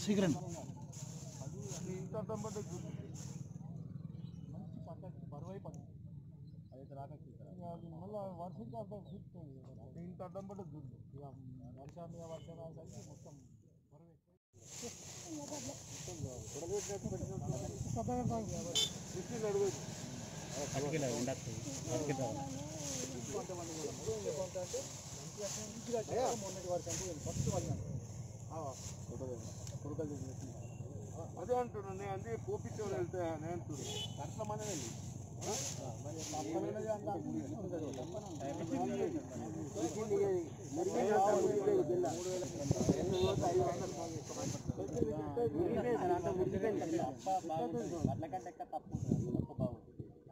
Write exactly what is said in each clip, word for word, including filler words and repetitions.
శీఘ్రం బరువై పడి అయితే రాకచ్చి మళ్ళీ వర్షం అర్థం చూస్తుంది ఇంత అడ్డం పడి దుడ్డు ఇక వర్షం మీద వర్షం రాసరికి మొత్తం మొన్నటి వర్షం ఫస్ట్ అదే అంటున్నా నేను అదే కోపించే వెళ్తే నేను అంటున్నాను అట్లా మన వెళ్ళి అట్లకంటే తప్పు తప్పు బాగుంది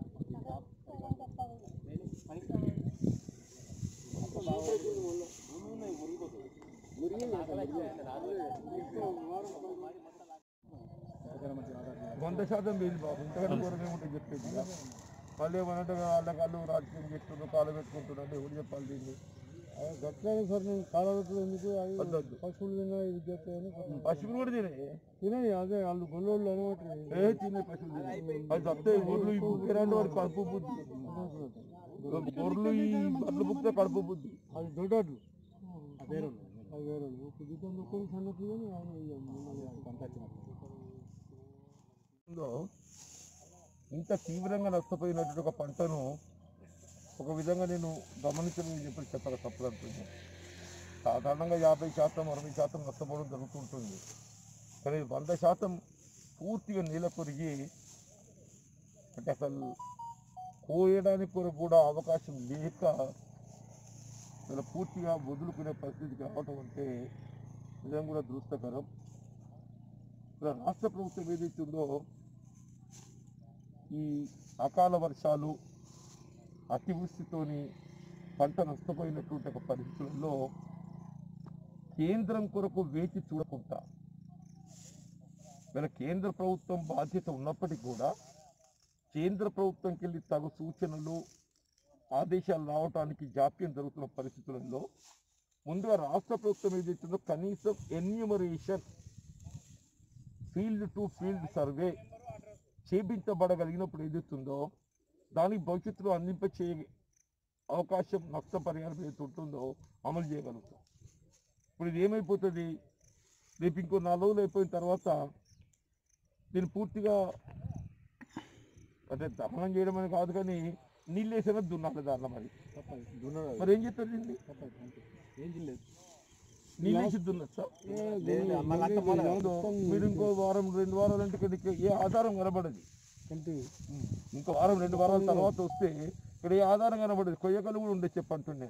వంద శాతం వీలు బాబు ఇంతకన్నా ఘోరంగా ఉంటుంది చెప్పేది వాళ్ళు ఏమన్నట్టు వాళ్ళ కాళ్ళు రాజకీయం చేస్తున్నారు కాలు పెట్టుకుంటున్నారు ఎవరు చెప్పాలి దీన్ని గట్లనే సార్ నేను కాలు పెట్టుకుని ఎందుకు పశువులు తిన్నా ఇది చేస్తాయని పశువులు కూడా తినే తినాయి అదే వాళ్ళు గొల్లోళ్ళు అనమాట ఏ తినే పశువులు అది తప్పితే గొర్రెలు ఈ బుక్కిరాంటి వారికి కడుపు బుద్ధి గొర్రెలు ఈ బట్టలు బుక్తే కడుపు బుద్ధి అది దొడ్డు అదే అది వేరే జీతం దుఃఖం సంగతి కానీ ఆయన పంట ఇంత తీవ్రంగా నష్టపోయినటువంటి ఒక పంటను ఒక విధంగా నేను గమనించని చెప్పి చెప్పక తప్పదంటుంది. సాధారణంగా యాభై శాతం అరవై శాతం నష్టపోవడం జరుగుతుంటుంది. కానీ వంద శాతం పూర్తిగా నీళ్ళ కొరిగి అంటే అసలు కోయడానికి కూడా అవకాశం లేక ఇలా పూర్తిగా వదులుకునే పరిస్థితికి రావడం అంటే నిజంగా కూడా దురదృష్టకరం. ఇలా రాష్ట్ర ప్రభుత్వం ఏదైతుందో ఈ అకాల వర్షాలు అతివృష్టితోని పంట నష్టపోయినటువంటి ఒక పరిస్థితుల్లో కేంద్రం కొరకు వేచి చూడకుండా వీళ్ళ కేంద్ర ప్రభుత్వం బాధ్యత ఉన్నప్పటికీ కూడా కేంద్ర ప్రభుత్వంకి వెళ్ళి తగు సూచనలు ఆదేశాలు రావడానికి జాప్యం జరుగుతున్న పరిస్థితులలో ముందుగా రాష్ట్ర ప్రభుత్వం ఏదైతుందో కనీసం enumeration field to field survey చేపించబడగలిగినప్పుడు ఏదైతుందో దానికి భవిష్యత్తులో అందింపచే అవకాశం నష్టపరిహారం ఏదైతే ఉంటుందో అమలు చేయగలుగుతాం. ఇప్పుడు ఇది ఏమైపోతుంది, రేపు ఇంకో నాలుగు రోజులు అయిపోయిన తర్వాత దీన్ని పూర్తిగా అంటే దమనం చేయడం అని కాదు కానీ నీళ్ళు వేసేనా దున్నాలి దాంట్లో మరి మరి ఏం చెప్తారు దీన్ని ఏం చేయలేదు నీళ్ళు వేసి దున్నచ్చా మీరు ఇంకో వారం రెండు వారాలు అంటే ఏ ఆధారం కనబడదు. ఇంకో వారం రెండు వారాల తర్వాత వస్తే ఇక్కడ ఏ ఆధారం కనబడదు. కొయ్యకలు కూడా ఉండే చెప్పంటుండే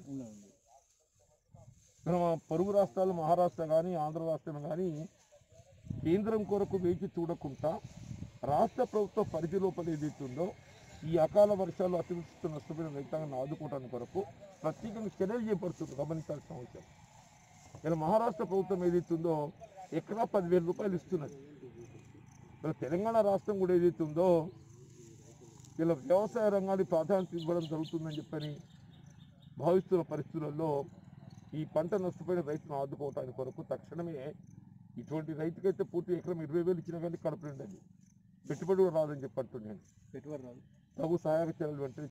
పొరుగు రాష్ట్రాలు మహారాష్ట్ర కానీ ఆంధ్ర రాష్ట్రం కానీ కేంద్రం కొరకు వేచి చూడకుండా రాష్ట్ర ప్రభుత్వ పరిధి లోపల ఏదైతుందో ఈ అకాల వర్షాలు అతివృష్టితో నష్టపోయిన రైతాంగాన్ని ఆదుకోవడానికి కొరకు ప్రత్యేకంగా చర్యలు చేపడుతుంది. గమనించాల్సిన అవసరం. ఇలా మహారాష్ట్ర ప్రభుత్వం ఏదైతుందో ఎకరా పదివేల రూపాయలు ఇస్తున్నది. ఇలా తెలంగాణ రాష్ట్రం కూడా ఏదైతుందో ఇలా వ్యవసాయ రంగానికి ప్రాధాన్యత ఇవ్వడం జరుగుతుందని చెప్పని భావిస్తున్న పరిస్థితులలో ఈ పంట నష్టపోయిన రైతును ఆదుకోవడానికి కొరకు తక్షణమే ఇటువంటి రైతుకైతే పూర్తి ఎకరం ఇరవై వేలు ఇచ్చినా కానీ కడుపు నిండది, పెట్టుబడి రాదని చెప్పంటున్నాను. పెట్టుబడి రాదు, తగు సహాయక చర్యలు వెంటనే